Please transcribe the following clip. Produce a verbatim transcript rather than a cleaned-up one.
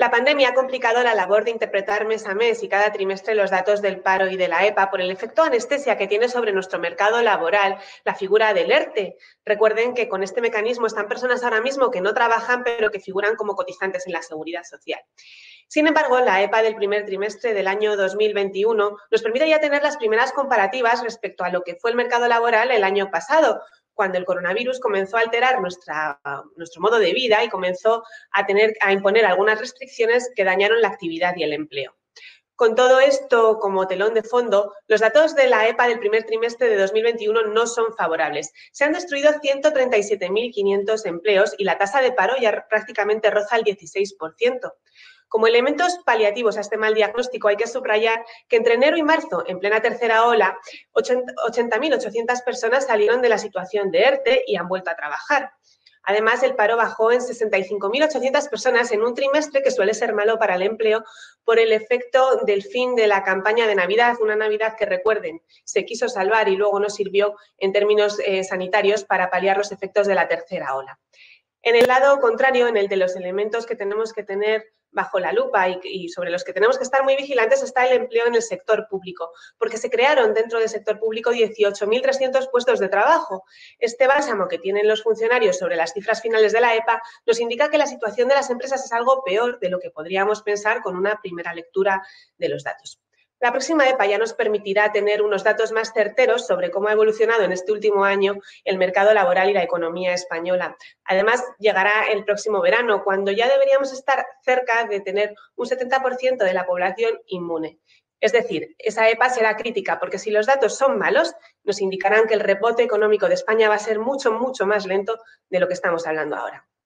La pandemia ha complicado la labor de interpretar mes a mes y cada trimestre los datos del paro y de la EPA por el efecto anestesia que tiene sobre nuestro mercado laboral la figura del ERTE. Recuerden que con este mecanismo están personas ahora mismo que no trabajan pero que figuran como cotizantes en la Seguridad Social. Sin embargo, la EPA del primer trimestre del año dos mil veintiuno nos permite ya tener las primeras comparativas respecto a lo que fue el mercado laboral el año pasado, cuando el coronavirus comenzó a alterar nuestra, nuestro modo de vida y comenzó a, tener, a imponer algunas restricciones que dañaron la actividad y el empleo. Con todo esto como telón de fondo, los datos de la EPA del primer trimestre de dos mil veintiuno no son favorables. Se han destruido ciento treinta y siete mil quinientos empleos y la tasa de paro ya prácticamente roza el dieciséis por ciento. Como elementos paliativos a este mal diagnóstico, hay que subrayar que entre enero y marzo, en plena tercera ola, ochenta mil ochocientas personas salieron de la situación de ERTE y han vuelto a trabajar. Además, el paro bajó en sesenta y cinco mil ochocientas personas en un trimestre que suele ser malo para el empleo por el efecto del fin de la campaña de Navidad, una Navidad que, recuerden, se quiso salvar y luego no sirvió en términos eh, sanitarios para paliar los efectos de la tercera ola. En el lado contrario, en el de los elementos que tenemos que tener bajo la lupa y, y sobre los que tenemos que estar muy vigilantes, está el empleo en el sector público, porque se crearon dentro del sector público dieciocho mil trescientos puestos de trabajo. Este bálsamo que tienen los funcionarios sobre las cifras finales de la EPA nos indica que la situación de las empresas es algo peor de lo que podríamos pensar con una primera lectura de los datos. La próxima EPA ya nos permitirá tener unos datos más certeros sobre cómo ha evolucionado en este último año el mercado laboral y la economía española. Además, llegará el próximo verano, cuando ya deberíamos estar cerca de tener un setenta por ciento de la población inmune. Es decir, esa EPA será crítica, porque si los datos son malos, nos indicarán que el rebote económico de España va a ser mucho, mucho más lento de lo que estamos hablando ahora.